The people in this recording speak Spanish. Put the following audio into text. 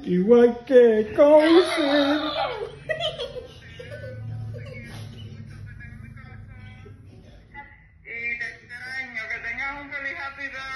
Igual que Cousin. Y te extraño, que tengas un feliz Happy Birthday.